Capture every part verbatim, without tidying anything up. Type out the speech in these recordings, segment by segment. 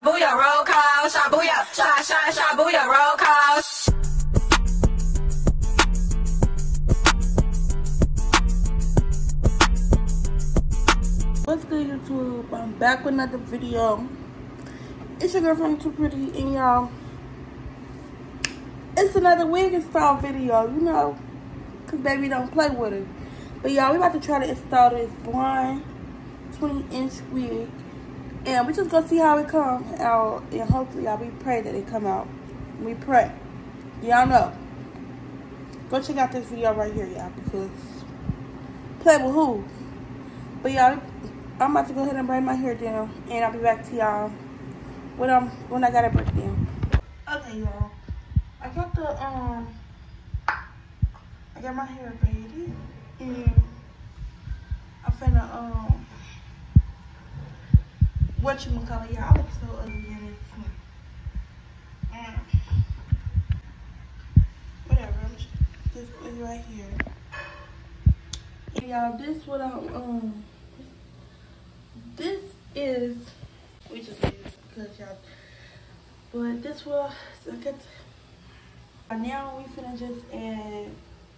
Booyah, roll call, shot booyah, shot, shot, shot booyah, roll call. What's good, YouTube? I'm back with another video. It's your girlfriend Too Pretty, and y'all, it's another wig install video, you know, cause baby don't play with it. But y'all, we about to try to install this blonde twenty inch wig, and we just gonna see how it come out, and hopefully y'all, we pray that it come out. We pray. Y'all know. Go check out this video right here, y'all, because play with who? But y'all, I'm about to go ahead and braid my hair down, and I'll be back to y'all when I'm when I got it braided down. Okay, y'all, I got the um, I got my hair braided, and I'm finna um, what you call it, y'all? I look so ugly in this. Um, whatever, I'm just just put it right here. And y'all, this what I'm um. This is, we just did it because y'all, but this will, so I got, now we finna just add,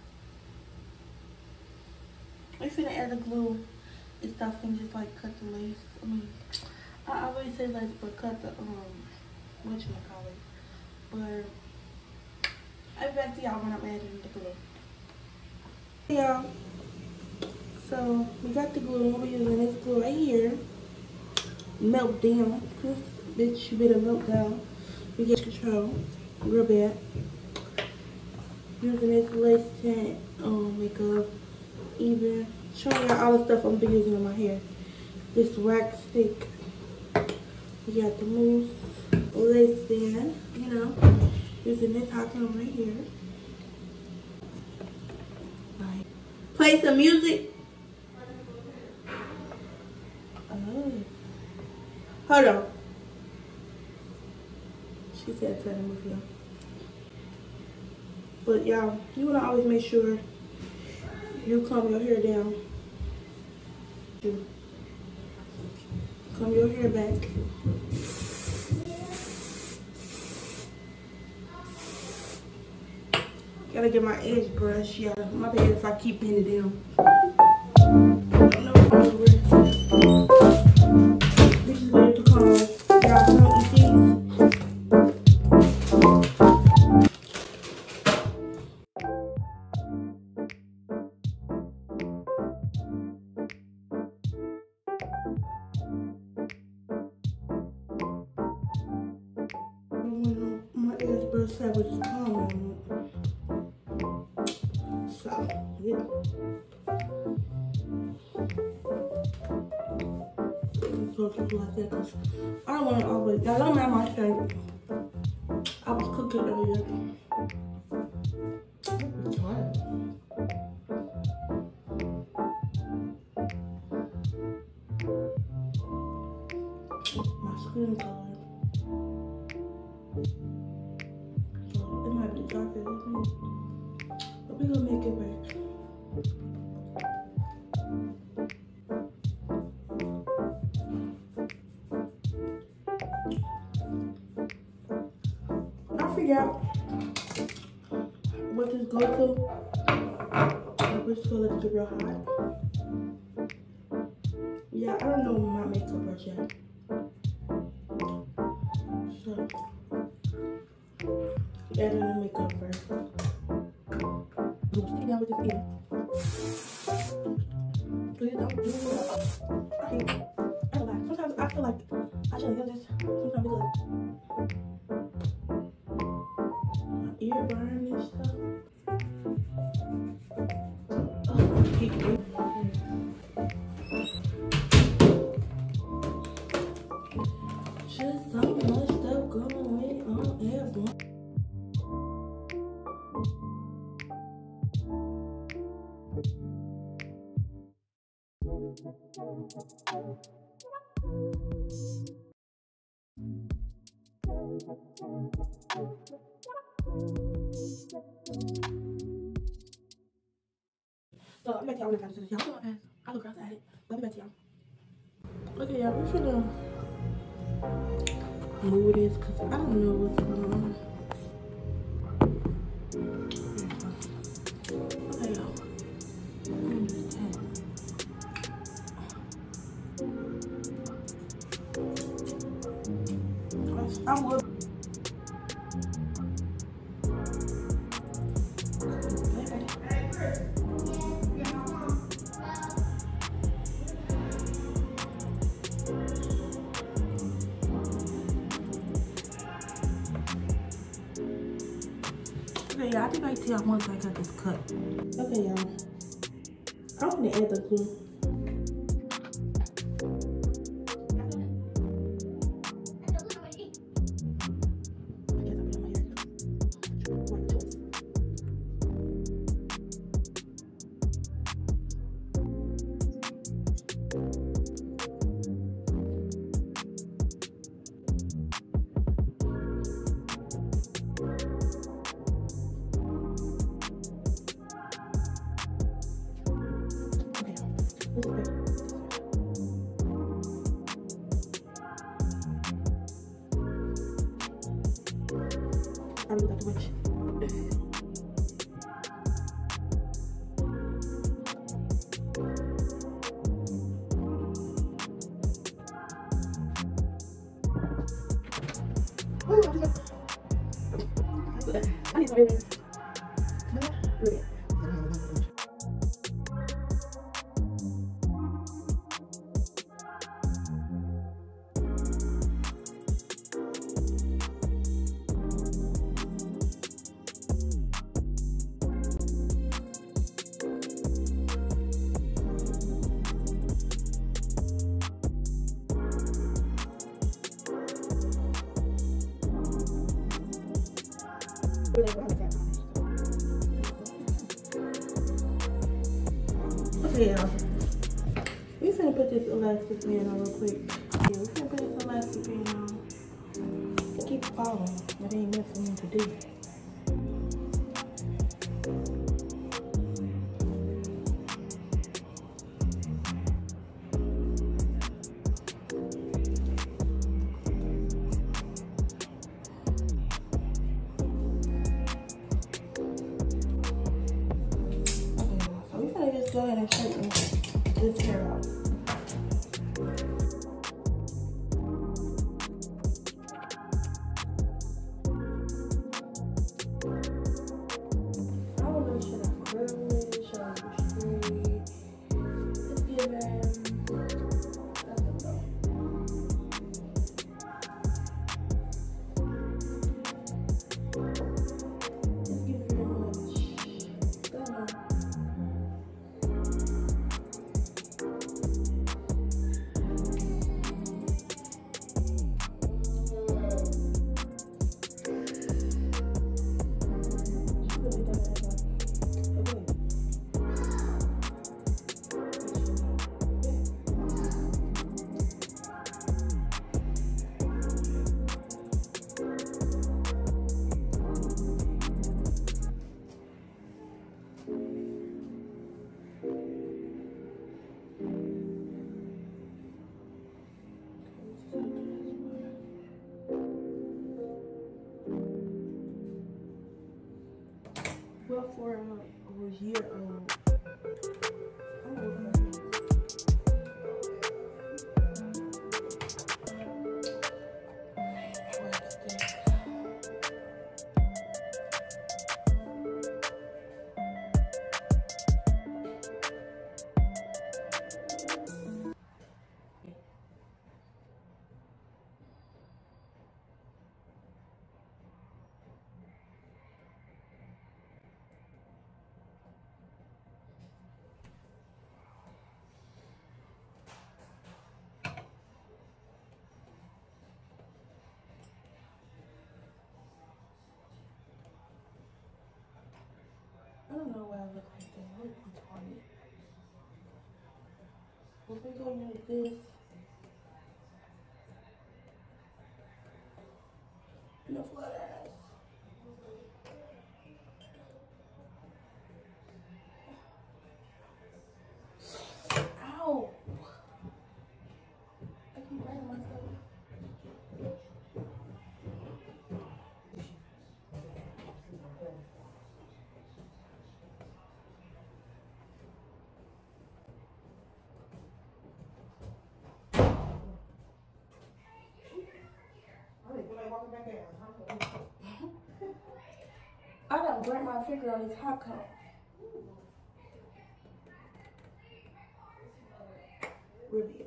we finna add the glue and stuff and just like cut the lace. I mean, I always say lace, but cut the, um, what you call it. But, I'll be back to y'all when I'm adding the glue. Y'all, so we got the glue, we're using this glue right here. Melt down, cause bitch, you better melt down. We get control real bad. Using this lace tint, um, makeup, even showing y'all all the stuff I'm be using on my hair. This wax stick. We got the mousse lace band, you know. Using this hot comb right here. Right. Play some music. Oh. Hold on. She said turn the movie on. But y'all, you wanna always make sure you comb your hair down. Comb your hair back. Gotta get my edge brush, y'all. My bad if I keep pinning it down. I don't know if I'm over. This is going to comb. Y'all don't eat these. My edge brush side was just comb. So, yeah. So just like that, cause I don't want to always. Y'all don't mind my shape. I was cooking earlier. I'm tired. My skin color. So it might be darker than me, but we gonna make it work. I forgot what this go to. Which color is real hot? Yeah, I don't know my makeup brush yet. So, adding the makeup first. Sit down with this ear. Please don't do it. I hate it. I don't lie. Sometimes I feel like I should have this. Sometimes because my ear burn and stuff. Oh, I hate it. Just so much stuff going on at once. So I'm back to y'all when I got to this. Y'all know my ass. I look outside it. Let me back to y'all. Okay, y'all, we finna move this because I don't know what's going on. Okay, y'all. I would. Okay, y'all, I think I tell y'all once I got this cut. Okay, y'all. I'm gonna add the glue. I really got the witch. I need some earrings. Look. Okay, y'all. We finna put this elastic band on real quick. Yeah, we finna put this elastic band on. It keeps falling, but it ain't nothing for me to do. Go ahead and straighten this hair out. I don't know, should I curl it? Should I straight? Let's give them, I don't know. Let's give it very much. I don't know. Well, for a, a year old, I'm over it. I don't know why I look like that. I look retarded. If we go like this, no flat ass. Ow! I keep biting myself. burnt my finger on this hot coat. Review.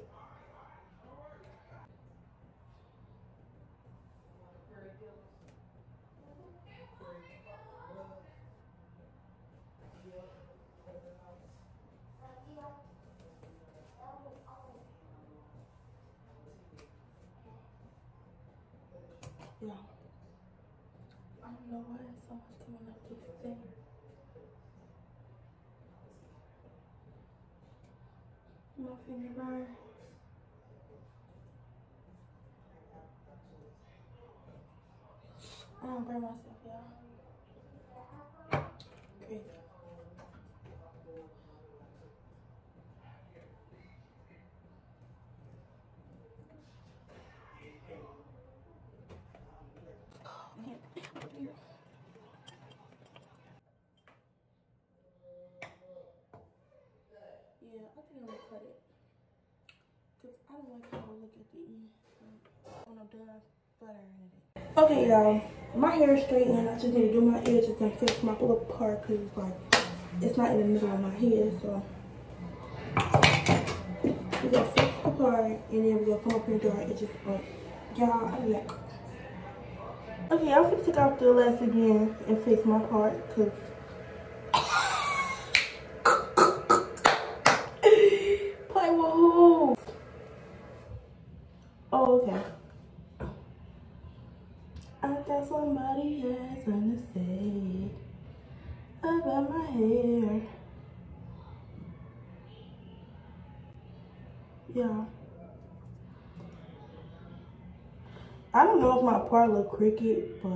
Yeah. I don't know why so much coming up to this thing. My finger burn. I don't burn myself, y'all. Crazy. Yeah, I think I'm gonna cut it. Cause I don't like how I look at the end when I'm done buttering it. Okay, y'all. My hair is straight and I just need to do my edges and fix my little part because it's like, it's not in the middle of my head, so. We're gonna fix the part and then we're gonna come up here and do our edges. But y'all, I like. Okay, I'm gonna take out the elastic again and fix my part because. Play with who? Oh, okay. I got somebody else to say about my hair. Yeah. I don't know if my part look crooked, but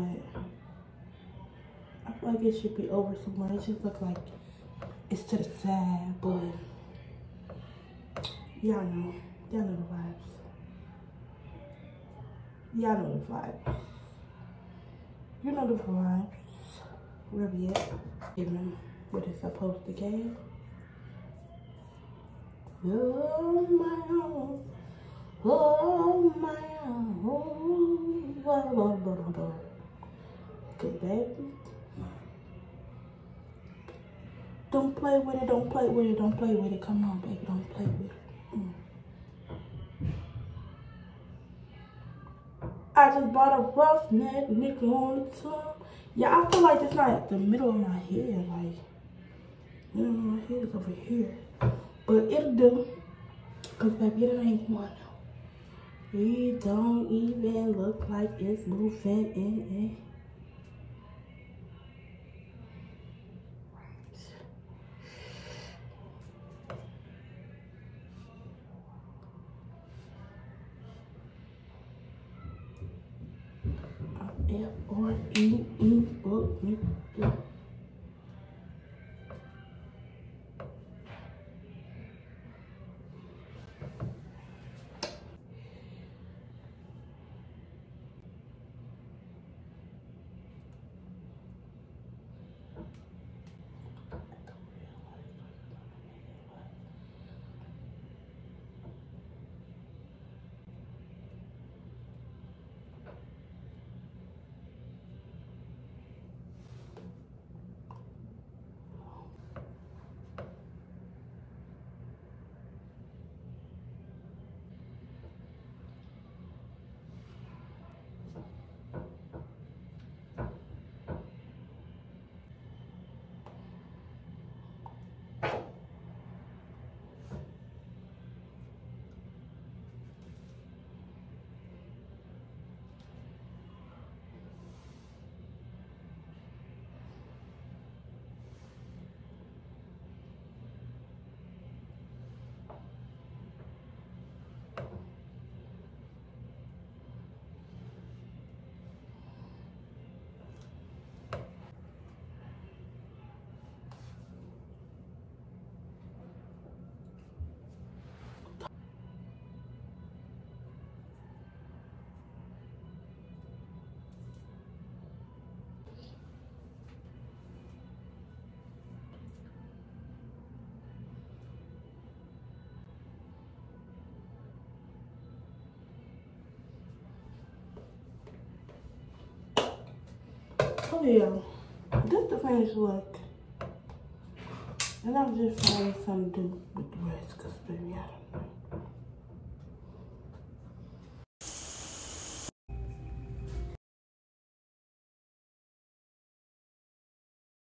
I feel like it should be over somewhere. It just look like it's to the side, but y'all know. Y'all know the vibes. Y'all know the vibes. You know the vibes. Where we at? Even what it's supposed to give. Oh my own. Oh my own. Blah, blah, blah, blah, blah. Cause baby, don't play with it, don't play with it, don't play with it. Come on, baby, don't play with it. Mm. I just bought a roughneck nickel on the tongue. Yeah, I feel like it's not the middle of my head. Like, the middle of my head is over here. But it'll do. Cause baby, it ain't one. It don't even look like it's moving in. F R E E book me. Oh yeah. This is the finished look. And I'm just finding something to do with the rest, because baby,